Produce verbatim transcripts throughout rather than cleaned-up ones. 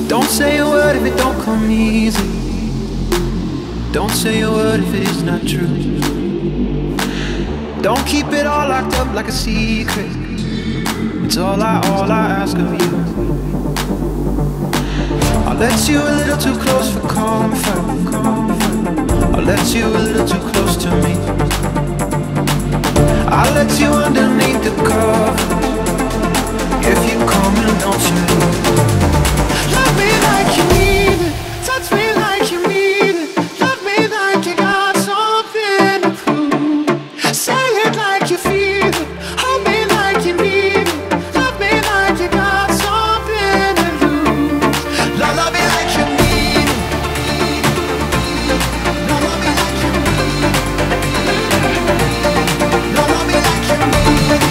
Don't say a word if it don't come easy. Don't say a word if it is not true. Don't keep it all locked up like a secret. It's all I, all I ask of you. I'll let you a little too close for comfort. I'll let you a little too close to me. I'll let you underneath the cover. If you come and don't you love me like you need it, touch me like you need it, love me like you got something to prove. Say it like you feel it, hold me like you need it, love me like you got something to lose. Love, love me like you need it, love, love me like you need it, love, love me like you need it.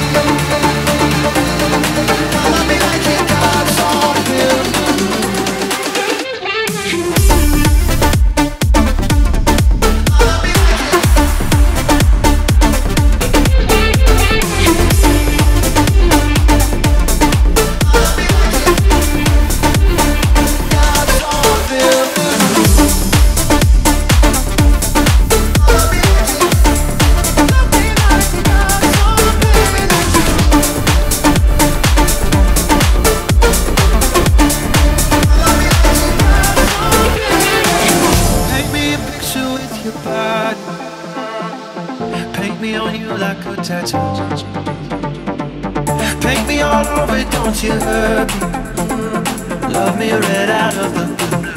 Paint me on you like a tattoo. Paint me all over, don't you hurt me. Love me right out of the blue.